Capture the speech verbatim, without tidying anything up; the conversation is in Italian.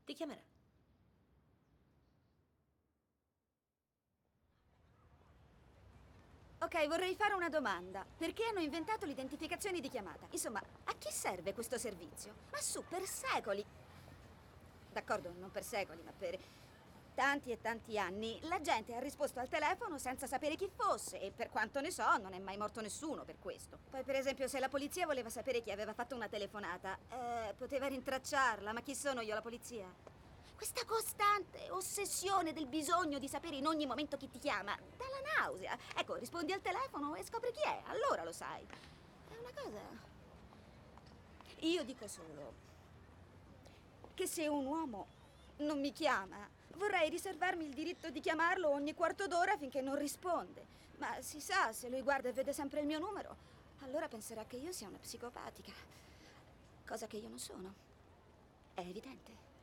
Ti chiamerà. Ok, vorrei fare una domanda. Perché hanno inventato l'identificazione di chiamata? Insomma, a chi serve questo servizio? Ma su, per secoli. D'accordo, non per secoli, ma per tanti e tanti anni la gente ha risposto al telefono senza sapere chi fosse e per quanto ne so non è mai morto nessuno per questo. Poi per esempio se la polizia voleva sapere chi aveva fatto una telefonata, eh, poteva rintracciarla, ma chi sono io, la polizia? Questa costante ossessione del bisogno di sapere in ogni momento chi ti chiama, dà la nausea. Ecco, rispondi al telefono e scopri chi è, allora lo sai. È una cosa... Io dico solo che se un uomo non mi chiama, vorrei riservarmi il diritto di chiamarlo ogni quarto d'ora finché non risponde. Ma si sa, se lui guarda e vede sempre il mio numero, allora penserà che io sia una psicopatica. Cosa che io non sono. È evidente.